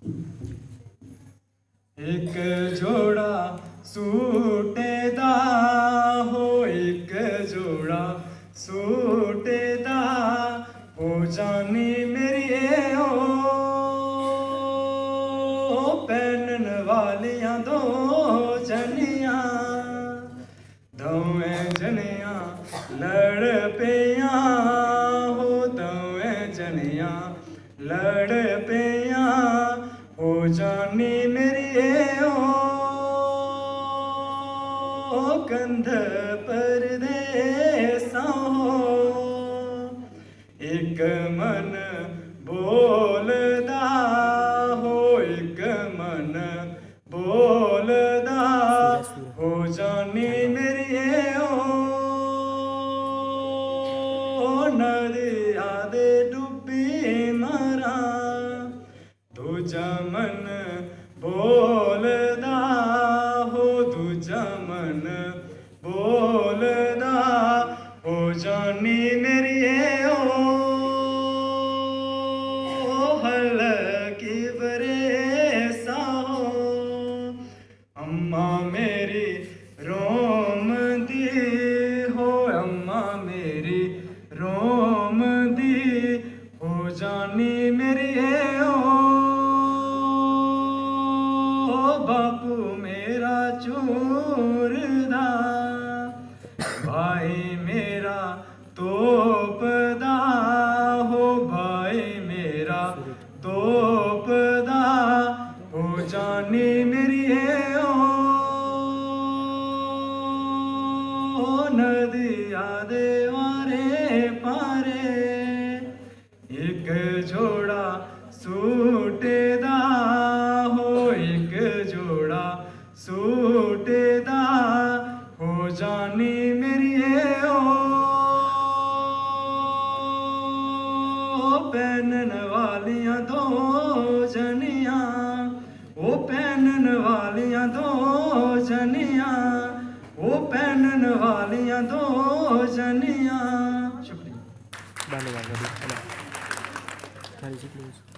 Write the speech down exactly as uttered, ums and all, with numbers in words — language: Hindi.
एक जोड़ा सूटे दा हो, एक जोड़ा सूटे दा हो जानी मेरी ओ पहनन वालियां दो जनिया, दोवें जनिया लड़ पिया हो, दोवें जनिया लड़ पिया हो जानी मेरी ओ कंध परदेसा हो। एक मन बोलदा हो, एक मन बोलदा हो जानी मेरी ओ नदिया दे डुब्बी मरा, दूजा मन बोलदा हो, दूजा मन बोलदा हो जानी मेरी ओ हल्की बरेसा हो। अम्मा मेरी रोम दी हो, अम्मा मेरी रोम दी हो जानी मेरी ओ बापू मेरा चूरदा, भाई मेरा तोपदा हो, भाई मेरा तोपदा हो जानी मेरी ओ नदिया दे वारे पारे। एक जोड़ा सूटे दा हो, एक जोड़ा सूटे दा हो जानी मेरी ओ पहनन वालियां दो जनिया, ओ पहनन वालियां दो जनिया, ओ पहनन वालियां दो जनिया। शुक्रिया। धन्यवाद।